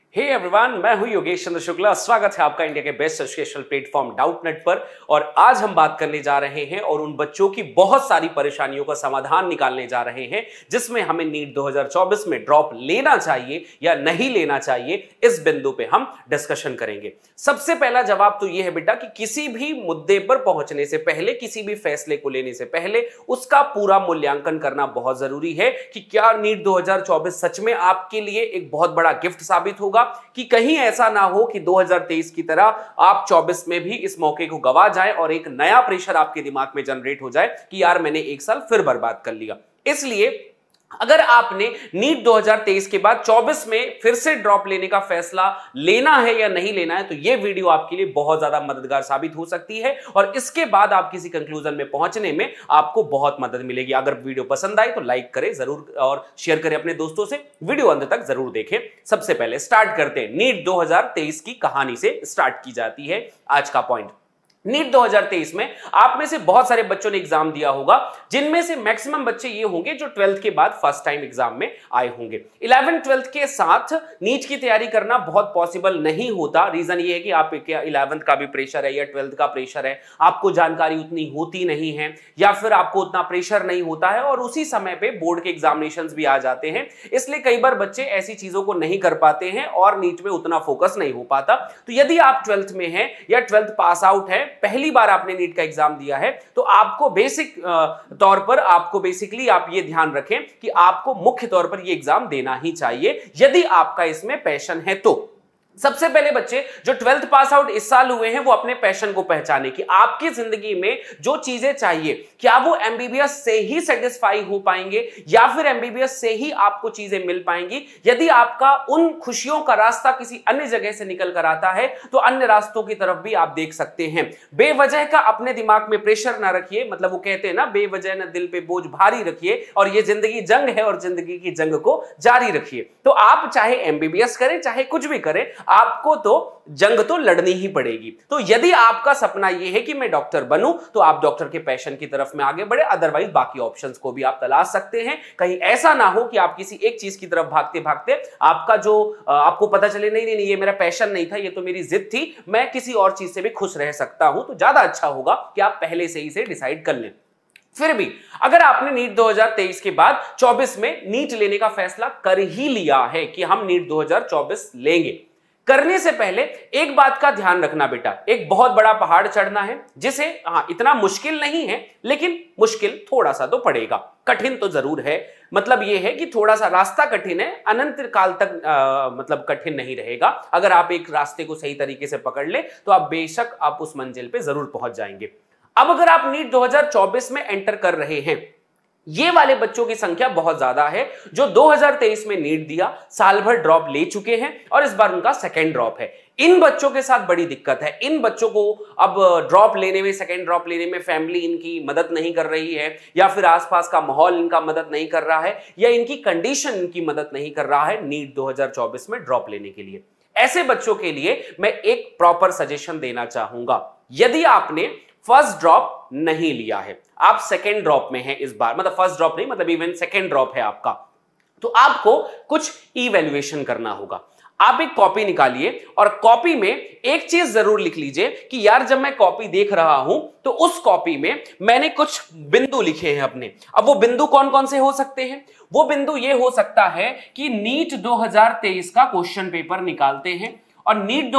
Hey everyone, मैं हूं योगेश चंद्र शुक्ला। स्वागत है आपका इंडिया के बेस्ट एजुकेशनल प्लेटफॉर्म डाउटनेट पर। और आज हम बात करने जा रहे हैं और उन बच्चों की बहुत सारी परेशानियों का समाधान निकालने जा रहे हैं जिसमें हमें नीट 2024 में ड्रॉप लेना चाहिए या नहीं लेना चाहिए, इस बिंदु पे हम डिस्कशन करेंगे। सबसे पहला जवाब तो यह है बेटा कि किसी भी मुद्दे पर पहुंचने से पहले, किसी भी फैसले को लेने से पहले उसका पूरा मूल्यांकन करना बहुत जरूरी है कि क्या नीट 2024 सच में आपके लिए एक बहुत बड़ा गिफ्ट साबित होगा, कि कहीं ऐसा ना हो कि 2023 की तरह आप 24 में भी इस मौके को गवा जाएं और एक नया प्रेशर आपके दिमाग में जनरेट हो जाए कि यार मैंने एक साल फिर बर्बाद कर लिया। इसलिए अगर आपने नीट 2023 के बाद 24 में फिर से ड्रॉप लेने का फैसला लेना है या नहीं लेना है, तो यह वीडियो आपके लिए बहुत ज्यादा मददगार साबित हो सकती है और इसके बाद आप किसी कंक्लूजन में पहुंचने में आपको बहुत मदद मिलेगी। अगर वीडियो पसंद आई तो लाइक करें जरूर और शेयर करें अपने दोस्तों से। वीडियो अंत तक जरूर देखें। सबसे पहले स्टार्ट करते हैं। नीट 2023 की कहानी से स्टार्ट की जाती है आज का पॉइंट। नीट 2023 में आप में से बहुत सारे बच्चों ने एग्जाम दिया होगा, जिनमें से मैक्सिमम बच्चे ये होंगे जो 12th के बाद फर्स्ट टाइम एग्जाम में आए होंगे। 11th 12th के साथ नीट की तैयारी करना बहुत पॉसिबल नहीं होता। रीजन ये है कि आप 11th का भी प्रेशर है या 12th का प्रेशर है, आपको जानकारी उतनी होती नहीं है या फिर आपको उतना प्रेशर नहीं होता है और उसी समय पे बोर्ड के एग्जामिनेशंस भी आ जाते हैं। इसलिए कई बार बच्चे ऐसी चीजों को नहीं कर पाते हैं और नीट में उतना फोकस नहीं हो पाता। तो यदि आप 12th में हैं या 12th पास आउट है, पहली बार आपने नीट का एग्जाम दिया है, तो आपको बेसिक तौर पर आपको बेसिकली आप ये ध्यान रखें कि आपको मुख्य तौर पर ये एग्जाम देना ही चाहिए यदि आपका इसमें पैशन है तो। सबसे पहले बच्चे जो 12th पास आउट इस साल हुए हैं वो अपने पैशन को पहचाने कि आपकी जिंदगी में जो चीजें चाहिए क्या वो एमबीबीएस से ही सेटिस्फाई हो पाएंगे या फिर एमबीबीएस से ही आपको चीजें मिल पाएंगी। यदि आपका उन खुशियों का रास्ता किसी अन्य जगह से निकल कर आता है तो अन्य रास्तों की तरफ भी आप देख सकते हैं। बेवजह का अपने दिमाग में प्रेशर ना रखिए, मतलब वो कहते हैं ना, बेवजह ना दिल पे बोझ भारी रखिए और ये जिंदगी जंग है और जिंदगी की जंग को जारी रखिए। तो आप चाहे एमबीबीएस करें चाहे कुछ भी करें, आपको तो जंग तो लड़नी ही पड़ेगी। तो यदि आपका सपना यह है कि मैं डॉक्टर बनूं तो आप डॉक्टर के पैशन की तरफ में आगे बढ़े, अदरवाइज बाकी ऑप्शंस को भी आप तलाश सकते हैं। कहीं ऐसा ना हो कि आप किसी एक चीज की तरफ भागते भागते आपका जो आपको पता चले नहीं ये मेरा पैशन नहीं था, ये तो मेरी जिद थी, मैं किसी और चीज से भी खुश रह सकता हूं। तो ज्यादा अच्छा होगा कि आप पहले से ही इसे डिसाइड कर लें। फिर भी अगर आपने नीट 2023 के बाद 24 में नीट लेने का फैसला कर ही लिया है कि हम नीट 2024 लेंगे, करने से पहले एक बात का ध्यान रखना बेटा, एक बहुत बड़ा पहाड़ चढ़ना है जिसे इतना मुश्किल नहीं है लेकिन मुश्किल थोड़ा सा तो पड़ेगा, कठिन तो जरूर है। मतलब यह है कि थोड़ा सा रास्ता कठिन है, अनंत काल तक मतलब कठिन नहीं रहेगा। अगर आप एक रास्ते को सही तरीके से पकड़ ले तो आप बेशक आप उस मंजिल पे जरूर पहुंच जाएंगे। अब अगर आप नीट 2024 में एंटर कर रहे हैं, ये वाले बच्चों की संख्या बहुत ज्यादा है जो 2023 में नीट दिया, साल भर ड्रॉप ले चुके हैं और इस बार उनका सेकेंड ड्रॉप है। इन बच्चों के साथ बड़ी दिक्कत है। इन बच्चों को अब ड्रॉप लेने में, सेकेंड ड्रॉप लेने में फैमिली इनकी मदद नहीं कर रही है या फिर आसपास का माहौल इनका मदद नहीं कर रहा है या इनकी कंडीशन इनकी मदद नहीं कर रहा है नीट 2024 में ड्रॉप लेने के लिए। ऐसे बच्चों के लिए मैं एक प्रॉपर सजेशन देना चाहूंगा। यदि आपने फर्स्ट ड्रॉप नहीं लिया है, आप सेकेंड ड्रॉप में हैं इस बार, मतलब फर्स्ट ड्रॉप नहीं, मतलब इवन सेकेंड ड्रॉप है आपका, तो आपको कुछ इवैल्यूएशन करना होगा। आप एक कॉपी निकालिए और कॉपी में एक चीज जरूर लिख लीजिए कि यार जब मैं कॉपी देख रहा हूं तो उस कॉपी में मैंने कुछ बिंदु लिखे हैं अपने। अब वो बिंदु कौन कौन से हो सकते हैं? वो बिंदु ये हो सकता है कि नीट 2023 का क्वेश्चन पेपर निकालते हैं और नीट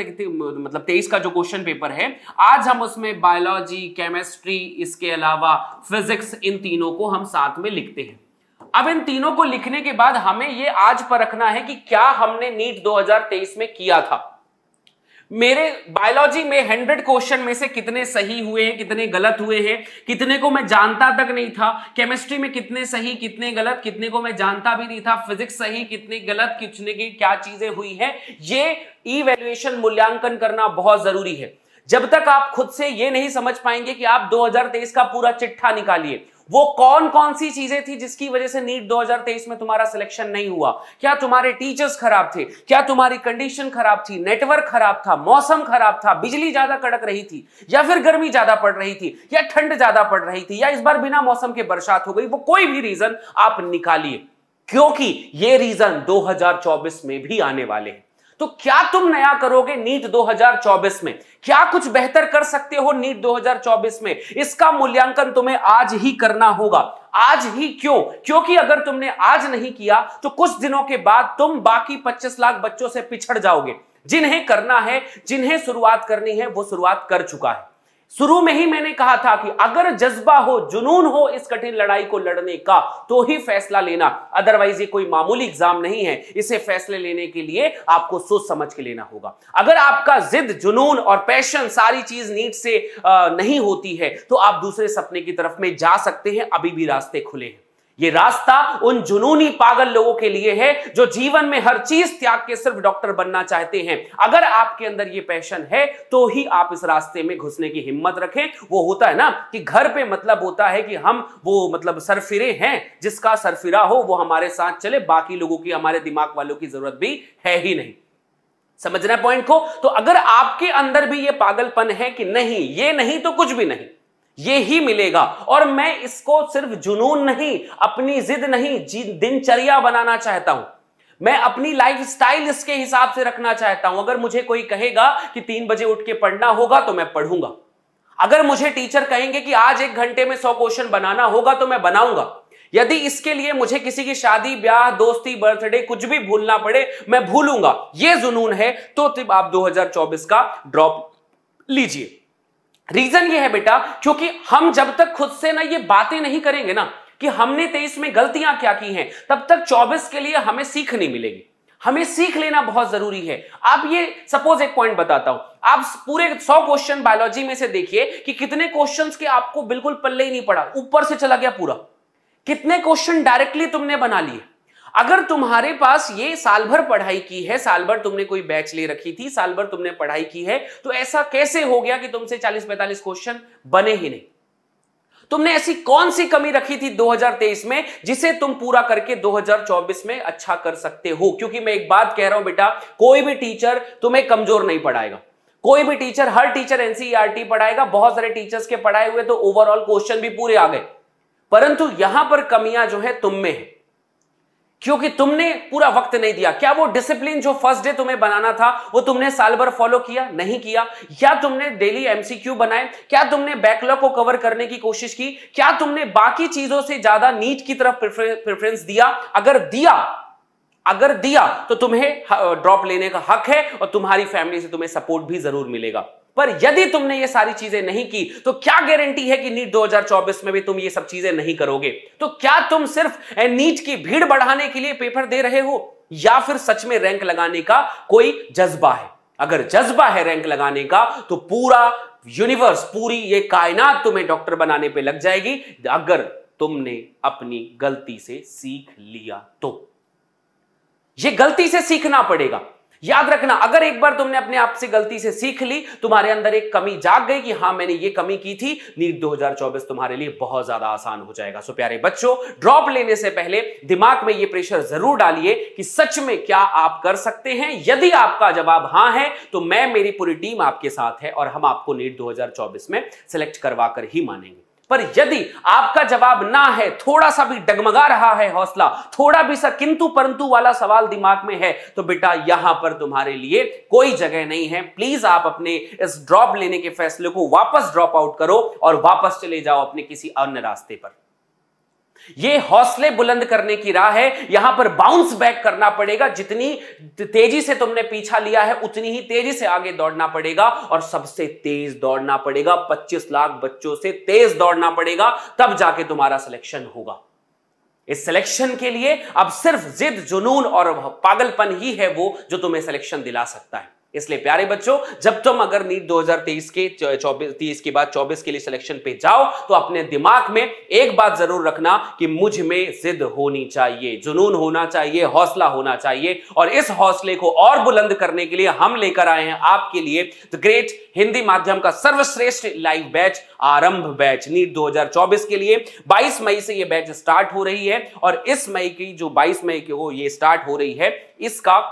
2023 का जो क्वेश्चन पेपर है, आज हम उसमें बायोलॉजी, केमिस्ट्री, इसके अलावा फिजिक्स, इन तीनों को हम साथ में लिखते हैं। अब इन तीनों को लिखने के बाद हमें ये आज परखना है कि क्या हमने नीट 2023 में किया था। मेरे बायोलॉजी में 100 क्वेश्चन में से कितने सही हुए हैं, कितने गलत हुए हैं, कितने को मैं जानता तक नहीं था। केमिस्ट्री में कितने सही, कितने गलत, कितने को मैं जानता भी नहीं था। फिजिक्स सही, कितने गलत, कितने की क्या चीजें हुई हैं, ये इवैल्यूएशन मूल्यांकन करना बहुत जरूरी है। जब तक आप खुद से ये नहीं समझ पाएंगे कि आप 2023 का पूरा चिट्ठा निकालिए, वो कौन कौन सी चीजें थी जिसकी वजह से नीट 2023 में तुम्हारा सिलेक्शन नहीं हुआ। क्या तुम्हारे टीचर्स खराब थे, क्या तुम्हारी कंडीशन खराब थी, नेटवर्क खराब था, मौसम खराब था, बिजली ज्यादा कड़क रही थी, या फिर गर्मी ज्यादा पड़ रही थी, या ठंड ज्यादा पड़ रही थी, या इस बार बिना मौसम के बरसात हो गई। वो कोई भी रीजन आप निकालिए, क्योंकि ये रीजन 2024 में भी आने वाले हैं। तो क्या तुम नया करोगे नीट 2024 में? क्या कुछ बेहतर कर सकते हो नीट 2024 में? इसका मूल्यांकन तुम्हें आज ही करना होगा। आज ही क्यों? क्योंकि अगर तुमने आज नहीं किया तो कुछ दिनों के बाद तुम बाकी 25 लाख बच्चों से पिछड़ जाओगे। जिन्हें करना है, जिन्हें शुरुआत करनी है, वो शुरुआत कर चुका है। शुरू में ही मैंने कहा था कि अगर जज्बा हो, जुनून हो इस कठिन लड़ाई को लड़ने का, तो ही फैसला लेना। अदरवाइज ये कोई मामूली एग्जाम नहीं है। इसे फैसले लेने के लिए आपको सोच समझ के लेना होगा। अगर आपका जिद, जुनून और पैशन सारी चीज नीट से नहीं होती है तो आप दूसरे सपने की तरफ में जा सकते हैं। अभी भी रास्ते खुले हैं। ये रास्ता उन जुनूनी पागल लोगों के लिए है जो जीवन में हर चीज त्याग के सिर्फ डॉक्टर बनना चाहते हैं। अगर आपके अंदर ये पैशन है तो ही आप इस रास्ते में घुसने की हिम्मत रखें। वो होता है ना कि घर पे मतलब होता है कि हम वो मतलब सरफिरे हैं, जिसका सरफिरा हो वो हमारे साथ चले, बाकी लोगों की, हमारे दिमाग वालों की जरूरत भी है ही नहीं। समझना है पॉइंट को? तो अगर आपके अंदर भी ये पागलपन है कि नहीं, ये नहीं तो कुछ भी नहीं, ये ही मिलेगा, और मैं इसको सिर्फ जुनून नहीं, अपनी जिद नहीं, दिनचर्या बनाना चाहता हूं, मैं अपनी लाइफस्टाइल इसके हिसाब से रखना चाहता हूं। अगर मुझे कोई कहेगा कि 3 बजे उठ के पढ़ना होगा तो मैं पढ़ूंगा। अगर मुझे टीचर कहेंगे कि आज 1 घंटे में 100 क्वेश्चन बनाना होगा तो मैं बनाऊंगा। यदि इसके लिए मुझे किसी की शादी, ब्याह, दोस्ती, बर्थडे कुछ भी भूलना पड़े, मैं भूलूंगा। ये जुनून है तो आप 2024 का ड्रॉप लीजिए। रीजन ये है बेटा, क्योंकि हम जब तक खुद से ना ये बातें नहीं करेंगे ना कि हमने 23 में गलतियां क्या की हैं, तब तक 24 के लिए हमें सीख नहीं मिलेगी। हमें सीख लेना बहुत जरूरी है। आप ये सपोज एक पॉइंट बताता हूं, आप पूरे 100 क्वेश्चन बायोलॉजी में से देखिए कि कितने क्वेश्चंस के आपको बिल्कुल पल्ले ही नहीं पड़ा, ऊपर से चला गया पूरा। कितने क्वेश्चन डायरेक्टली तुमने बना लिए। अगर तुम्हारे पास ये साल भर पढ़ाई की है, साल भर तुमने कोई बैच ले रखी थी, साल भर तुमने पढ़ाई की है, तो ऐसा कैसे हो गया कि तुमसे 40-45 क्वेश्चन बने ही नहीं? तुमने ऐसी कौन सी कमी रखी थी 2023 में जिसे तुम पूरा करके 2024 में अच्छा कर सकते हो? क्योंकि मैं एक बात कह रहा हूं बेटा, कोई भी टीचर तुम्हें कमजोर नहीं पढ़ाएगा। कोई भी टीचर, हर टीचर एनसीईआरटी पढ़ाएगा। बहुत सारे टीचर्स के पढ़ाए हुए तो ओवरऑल क्वेश्चन भी पूरे आ गए, परंतु यहां पर कमियां जो है तुम में है, क्योंकि तुमने पूरा वक्त नहीं दिया। क्या वो डिसिप्लिन जो फर्स्ट डे तुम्हें बनाना था वो तुमने साल भर फॉलो किया? नहीं किया। क्या तुमने डेली एमसीक्यू बनाए? क्या तुमने बैकलॉग को कवर करने की कोशिश की? क्या तुमने बाकी चीजों से ज्यादा नीट की तरफ प्रेफरेंस दिया? अगर दिया तो तुम्हें ड्रॉप लेने का हक है और तुम्हारी फैमिली से तुम्हें सपोर्ट भी जरूर मिलेगा। पर यदि तुमने ये सारी चीजें नहीं की तो क्या गारंटी है कि नीट 2024 में भी तुम ये सब चीजें नहीं करोगे? तो क्या तुम सिर्फ नीट की भीड़ बढ़ाने के लिए पेपर दे रहे हो, या फिर सच में रैंक लगाने का कोई जज्बा है? अगर जज्बा है रैंक लगाने का तो पूरा यूनिवर्स, पूरी ये कायनात तुम्हें डॉक्टर बनाने पे लग जाएगी, अगर तुमने अपनी गलती से सीख लिया तो। ये गलती से सीखना पड़ेगा। याद रखना, अगर एक बार तुमने अपने आप से गलती से सीख ली, तुम्हारे अंदर एक कमी जाग गई कि हां मैंने ये कमी की थी, नीट 2024 तुम्हारे लिए बहुत ज्यादा आसान हो जाएगा। सो प्यारे बच्चों, ड्रॉप लेने से पहले दिमाग में ये प्रेशर जरूर डालिए कि सच में क्या आप कर सकते हैं। यदि आपका जवाब हां है तो मैं, मेरी पूरी टीम आपके साथ है और हम आपको नीट 2024 में सिलेक्ट करवा कर ही मानेंगे। पर यदि आपका जवाब ना है, थोड़ा सा भी डगमगा रहा है हौसला, थोड़ा भी सा किंतु परंतु वाला सवाल दिमाग में है, तो बेटा यहां पर तुम्हारे लिए कोई जगह नहीं है। प्लीज आप अपने इस ड्रॉप लेने के फैसले को वापस ड्रॉप आउट करो और वापस चले जाओ अपने किसी अन्य रास्ते पर। यह हौसले बुलंद करने की राह है। यहां पर बाउंस बैक करना पड़ेगा। जितनी तेजी से तुमने पीछा लिया है उतनी ही तेजी से आगे दौड़ना पड़ेगा और सबसे तेज दौड़ना पड़ेगा। 25 लाख बच्चों से तेज दौड़ना पड़ेगा, तब जाके तुम्हारा सिलेक्शन होगा। इस सिलेक्शन के लिए अब सिर्फ जिद, जुनून और पागलपन ही है वो जो तुम्हें सिलेक्शन दिला सकता है। इसलिए प्यारे बच्चों, जब तुम अगर नीट 2023 के 30 के बाद 24 के लिए सिलेक्शन पे जाओ तो अपने दिमाग में एक बात जरूर रखना कि मुझ में जिद होनी चाहिए, जुनून होना चाहिए, हौसला होना चाहिए। और इस हौसले को और बुलंद करने के लिए हम लेकर आए हैं आपके लिए द ग्रेट हिंदी माध्यम का सर्वश्रेष्ठ live batch, Arambh batch NEET 2024 के लिए। 22 मई से यह बैच स्टार्ट हो रही है और इस मई की जो 22 मई की वो ये स्टार्ट हो रही है, इसका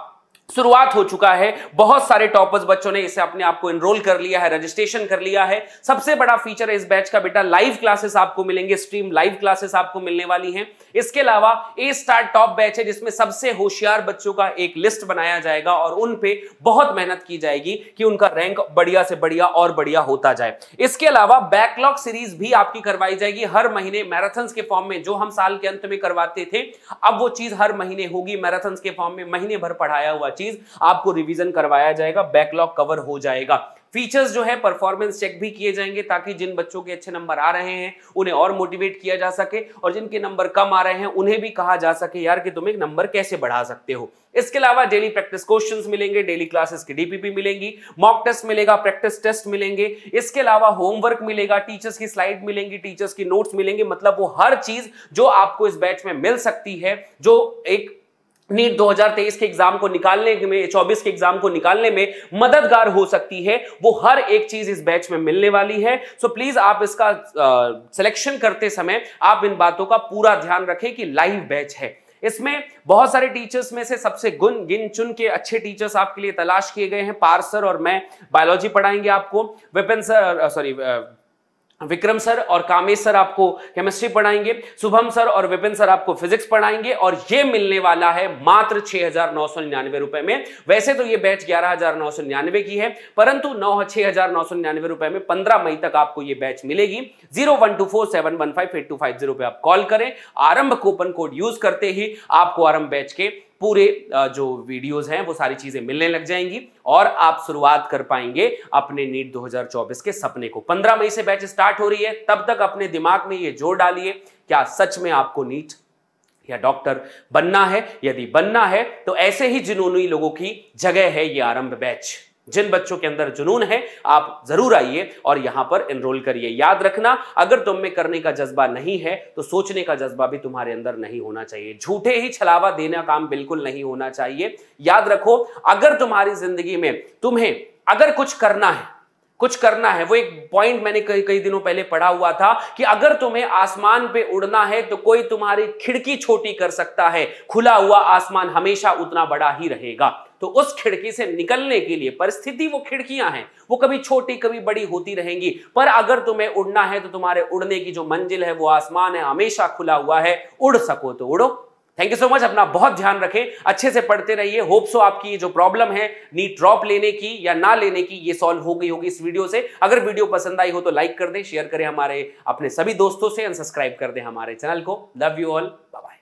शुरुआत हो चुका है। बहुत सारे टॉपर्स बच्चों ने इसे अपने आप को एनरोल कर लिया है, रजिस्ट्रेशन कर लिया है। सबसे बड़ा फीचर है इस बैच का बेटा, लाइव क्लासेस आपको मिलेंगे, स्ट्रीम लाइव क्लासेस आपको मिलने वाली हैं। इसके अलावा ए स्टार टॉप बैच है जिसमें सबसे होशियार बच्चों का एक लिस्ट बनाया जाएगा और उन पे बहुत मेहनत की जाएगी कि उनका रैंक बढ़िया से बढ़िया और बढ़िया होता जाए। इसके अलावा बैकलॉग सीरीज भी आपकी करवाई जाएगी हर महीने मैराथन्स के फॉर्म में। जो हम साल के अंत में करवाते थे, अब वो चीज हर महीने होगी मैराथन्स के फॉर्म में। महीने भर पढ़ाया हुआ चीज आपको रिवीजन करवाया जाएगा, बैकलॉग कवर हो जाएगा। फीचर्स जो है परफॉर्मेंस चेक भी किए जाएंगे ताकि जिन बच्चों के अच्छे नंबर आ रहे हैं उन्हें और मोटिवेट किया जा सके, और जिनके नंबर कम आ रहे हैं उन्हें भी कहा जा सके यार कि तुम एक नंबर कैसे बढ़ा सकते हो। इसके अलावा डेली प्रैक्टिस क्वेश्चंस मिलेंगे, डेली क्लासेस की डीपीपी मिलेंगी, मॉक टेस्ट मिलेगा, प्रैक्टिस टेस्ट मिलेंगे। इसके अलावा होमवर्क मिलेगा, टीचर्स की स्लाइड मिलेंगी, टीचर्स की नोट्स मिलेंगे। मतलब वो हर चीज जो आपको इस बैच में मिल सकती है, जो एक नीट 2023 के एग्जाम को निकालने में, 24 के एग्जाम को निकालने में मददगार हो सकती है, वो हर एक चीज इस बैच में मिलने वाली है। सो प्लीज आप इसका सिलेक्शन करते समय आप इन बातों का पूरा ध्यान रखें कि लाइव बैच है। इसमें बहुत सारे टीचर्स में से सबसे गिन चुन के अच्छे टीचर्स आपके लिए तलाश किए गए हैं। पार्थ सर और मैं बायोलॉजी पढ़ाएंगे आपको, विक्रम सर और कामेश सर आपको केमिस्ट्री पढ़ाएंगे, शुभम सर और विपिन सर आपको फिजिक्स पढ़ाएंगे, और ये मिलने वाला है मात्र 6,999 रुपए में। वैसे तो ये बैच 11,999 की है, परंतु 6,999 रुपए में 15 मई तक आपको ये बैच मिलेगी। 012471158250 पे आप कॉल करें। आरंभ कूपन कोड यूज करते ही आपको आरंभ बैच के पूरे जो वीडियोस हैं वो सारी चीजें मिलने लग जाएंगी और आप शुरुआत कर पाएंगे अपने नीट 2024 के सपने को। 15 मई से बैच स्टार्ट हो रही है, तब तक अपने दिमाग में ये जोड़ डालिए, क्या सच में आपको नीट या डॉक्टर बनना है? यदि बनना है तो ऐसे ही जुनूनी लोगों की जगह है ये आरंभ बैच। जिन बच्चों के अंदर जुनून है आप जरूर आइए और यहां पर एनरोल करिए। याद रखना, अगर तुम में करने का जज्बा नहीं है तो सोचने का जज्बा भी तुम्हारे अंदर नहीं होना चाहिए। झूठे ही छलावा देना काम बिल्कुल नहीं होना चाहिए। याद रखो, अगर तुम्हारी जिंदगी में तुम्हें अगर कुछ करना है, वो एक पॉइंट मैंने कई दिनों पहले पढ़ा हुआ था कि अगर तुम्हें आसमान पे उड़ना है तो कोई तुम्हारी खिड़की छोटी कर सकता है, खुला हुआ आसमान हमेशा उतना बड़ा ही रहेगा। तो उस खिड़की से निकलने के लिए परिस्थिति, वो खिड़कियां हैं, वो कभी छोटी कभी बड़ी होती रहेंगी, पर अगर तुम्हें उड़ना है तो तुम्हारे उड़ने की जो मंजिल है वो आसमान है, हमेशा खुला हुआ है। उड़ सको तो उड़ो। Thank you so much. अपना बहुत ध्यान रखें, अच्छे से पढ़ते रहिए। होप सो आपकी ये जो प्रॉब्लम है नीट ड्रॉप लेने की या ना लेने की, ये सॉल्व हो गई होगी इस वीडियो से। अगर वीडियो पसंद आई हो तो लाइक कर दें, शेयर करें हमारे अपने सभी दोस्तों से, सब्सक्राइब कर दें हमारे चैनल को। Love you all, bye bye.